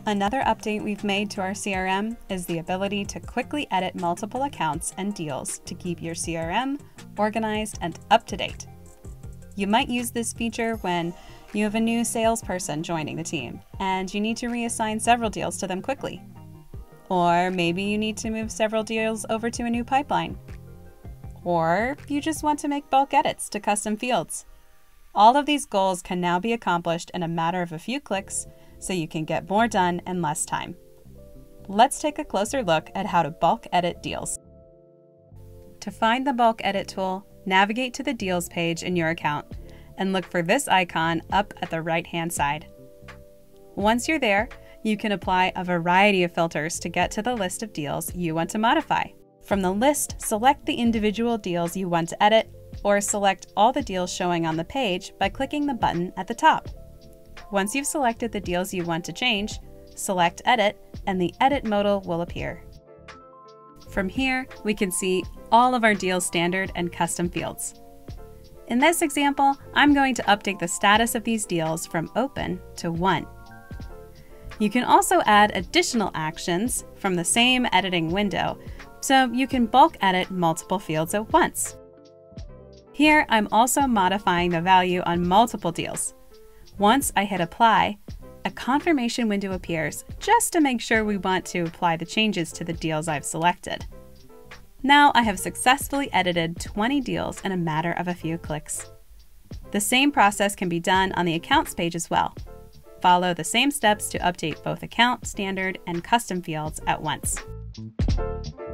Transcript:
Another update we've made to our CRM is the ability to quickly edit multiple accounts and deals to keep your CRM organized and up to date. You might use this feature when you have a new salesperson joining the team and you need to reassign several deals to them quickly. Or maybe you need to move several deals over to a new pipeline. Or you just want to make bulk edits to custom fields. All of these goals can now be accomplished in a matter of a few clicks, so you can get more done in less time. Let's take a closer look at how to bulk edit deals. To find the bulk edit tool, navigate to the Deals page in your account and look for this icon up at the right-hand side. Once you're there, you can apply a variety of filters to get to the list of deals you want to modify. From the list, select the individual deals you want to edit, or select all the deals showing on the page by clicking the button at the top. Once you've selected the deals you want to change, select Edit, and the Edit modal will appear. From here, we can see all of our deals standard and custom fields. In this example, I'm going to update the status of these deals from Open to 1. You can also add additional actions from the same editing window, so you can bulk edit multiple fields at once. Here, I'm also modifying the value on multiple deals. Once I hit Apply, a confirmation window appears just to make sure we want to apply the changes to the deals I've selected. Now I have successfully edited 20 deals in a matter of a few clicks. The same process can be done on the Accounts page as well. Follow the same steps to update both account, standard, and custom fields at once.